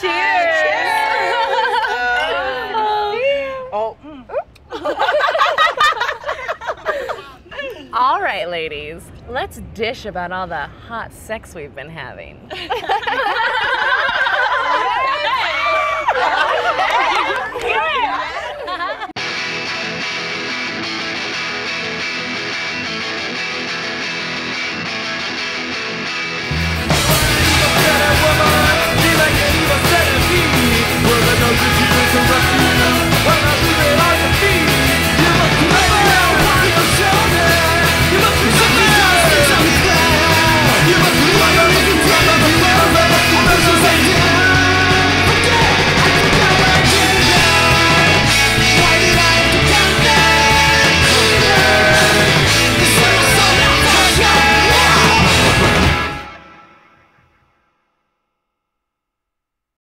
All right, ladies, let's dish about all the hot sex we've been having.